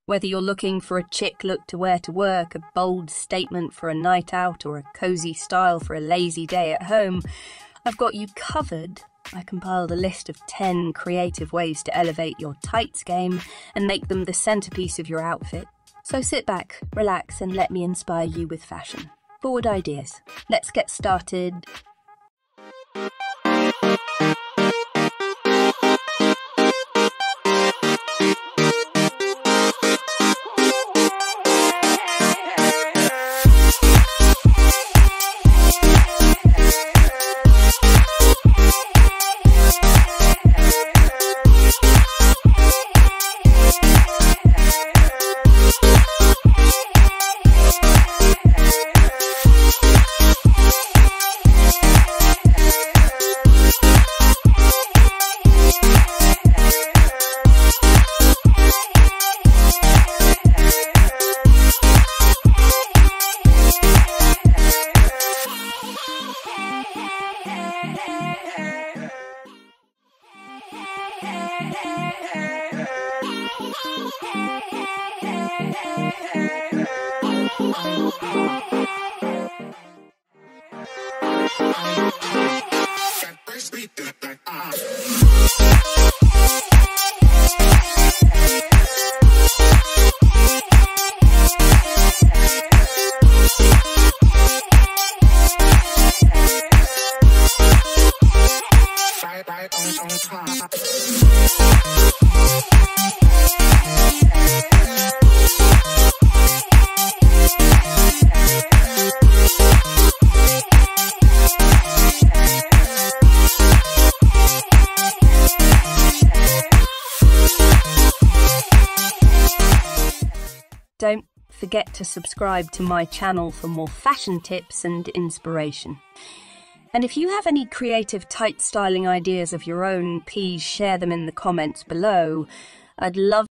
Whether you're looking for a chic look to wear to work, a bold statement for a night out, or a cozy style for a lazy day at home, I've got you covered. I compiled a list of 10 creative ways to elevate your tights game and make them the centerpiece of your outfit. So sit back, relax, and let me inspire you with fashion. Forward ideas. Let's get started. Don't forget to subscribe to my channel for more fashion tips and inspiration. And if you have any creative tight styling ideas of your own, please share them in the comments below. I'd love